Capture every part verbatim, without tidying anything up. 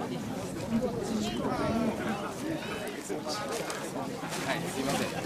すいません。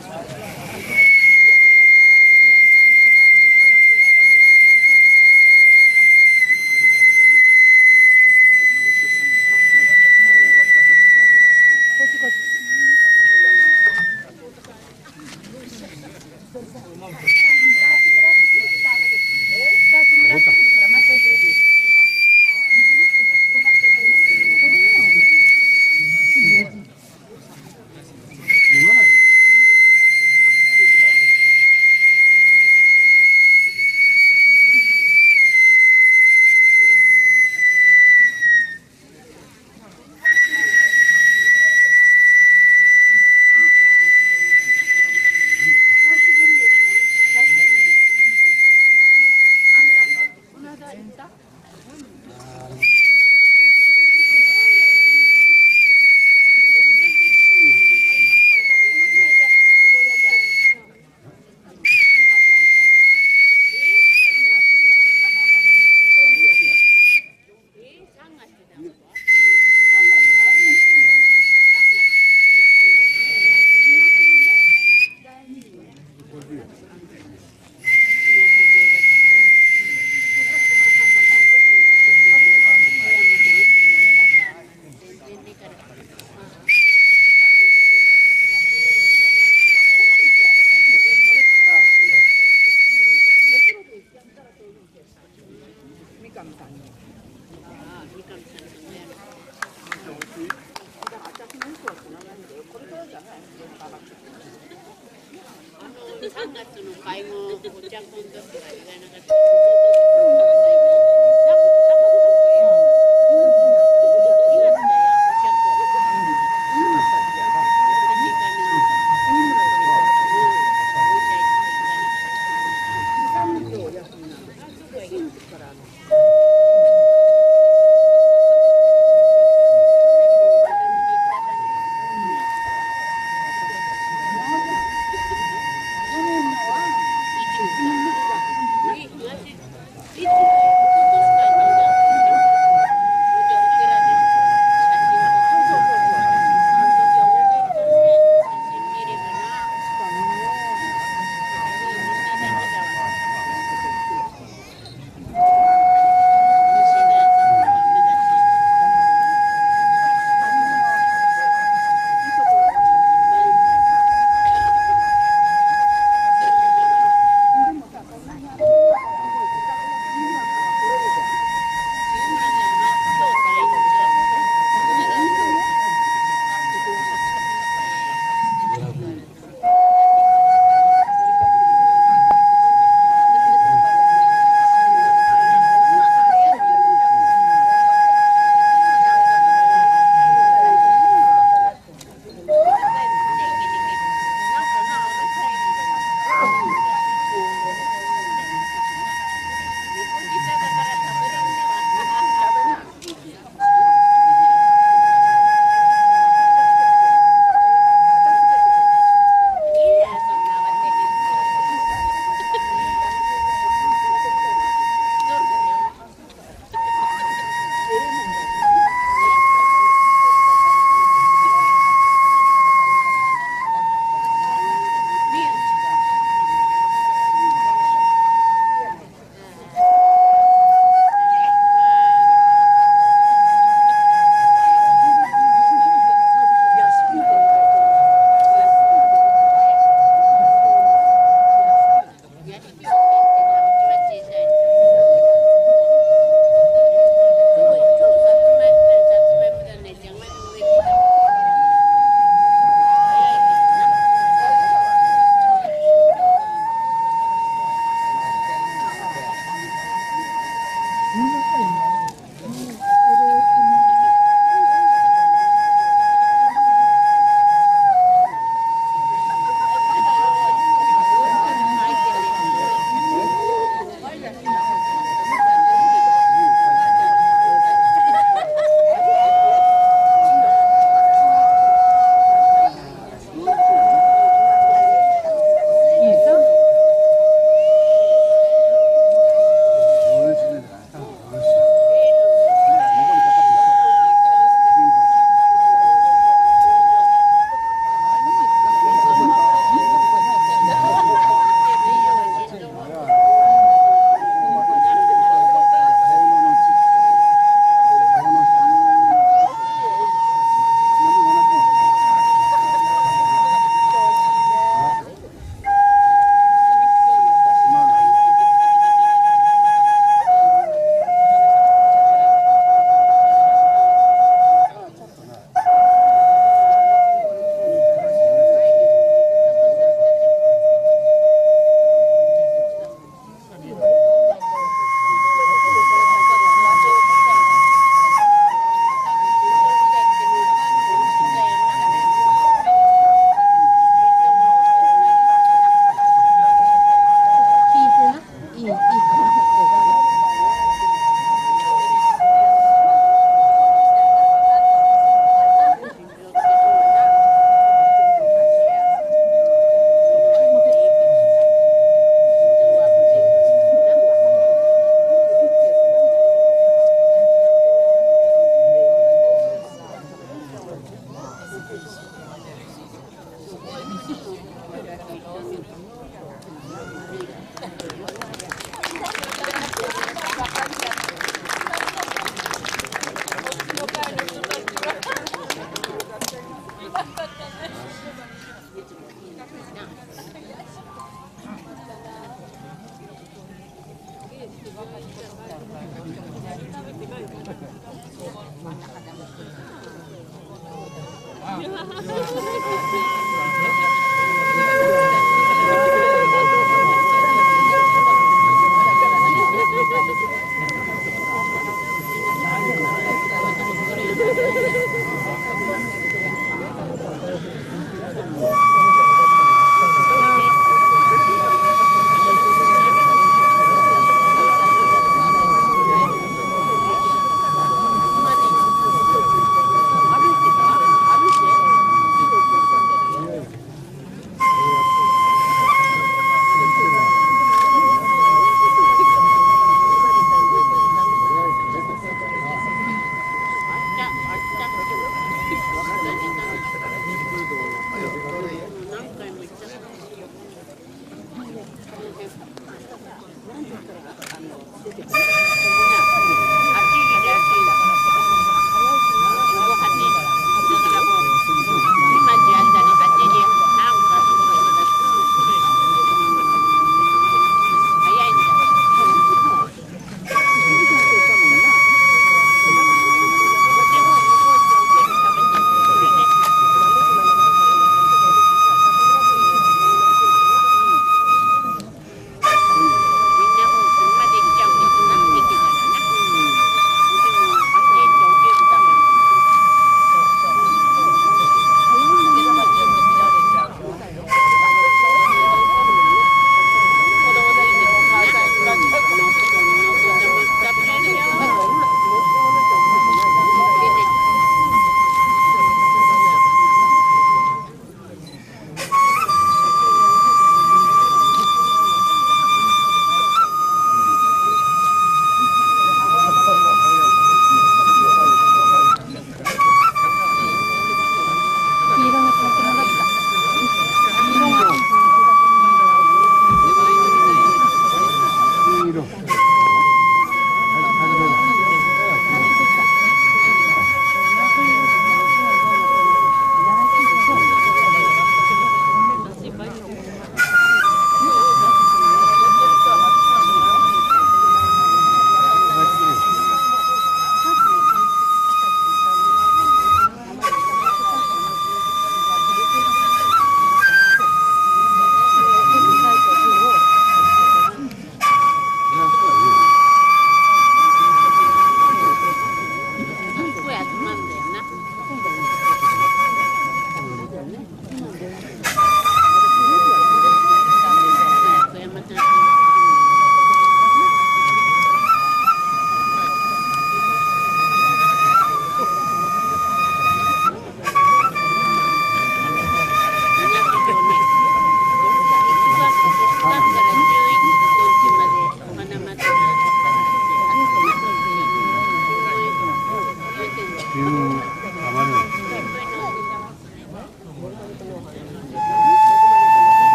さんがつの会合、お茶コントとか言わなかった。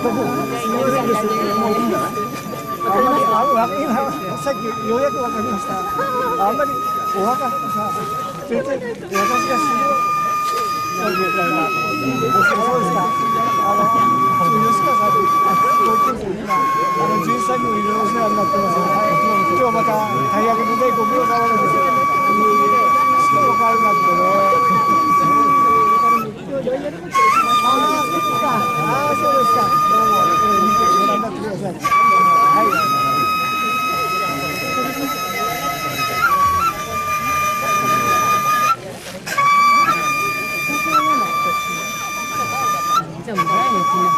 さっきようやく分かりました。あんまりお墓とかさ、全然私が知るわけみたいな。そうですか。あの吉川さんと同級生今あのじゅういちさんにもいろいろお世話になってますので、今日また大学のでご苦労様です。人も変わるなんてね。ああ、そうですか。ああ、そうですか。どうも、えー、ご覧になってください。はい。じゃあもう来月ね。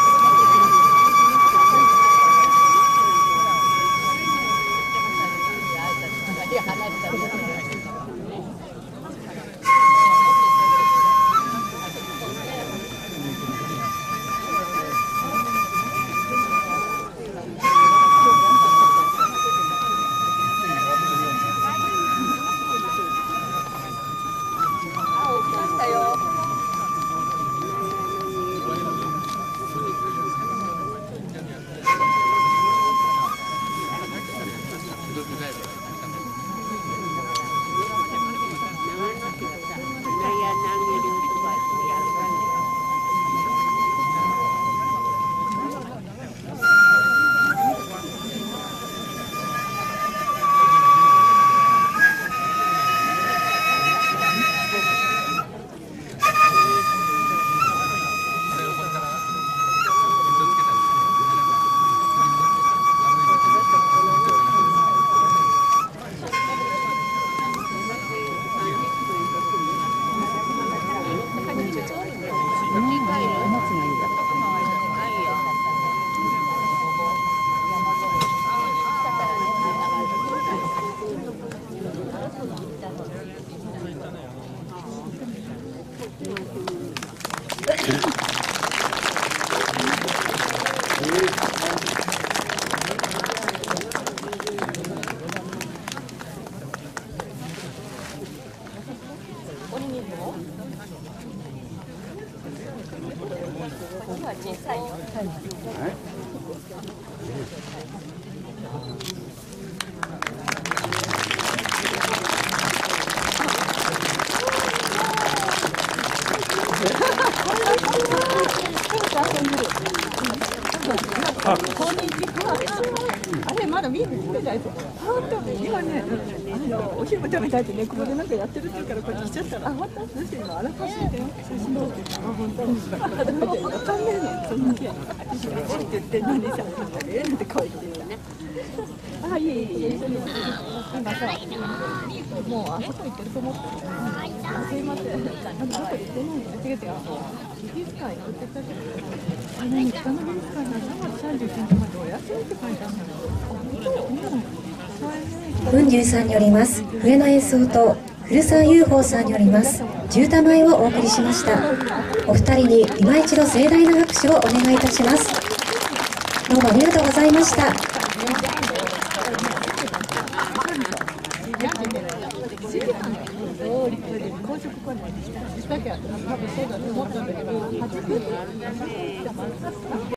あれまだ見てないと。本当今ね、あのお昼も食べたいってね、ここでなんかやってるっていうからこっち来ちゃったら。あ、本当？どうして今あらかじめ写真撮って。あ、本当。わかんねえの。そんなに。私が降りてって何さ、えなんて声言ってるね。あ、いえいえいえ、今さ、もうあそこ行ってると思って。すいません。あのどこで行ってないの？違う違う。美術館行ってたけど。あの日課の美術館がさんがつさんじゅういちにちまでお休みって書いてあるのよ。 文龍さんによります笛の演奏と古澤雄宝さんによります地歌舞をお送りしました。お二人に今一度盛大な拍手をお願いいたします。どうもありがとうございました。 高速公園までしたら、したけど、多分そうだと思ったんだけど、初めて。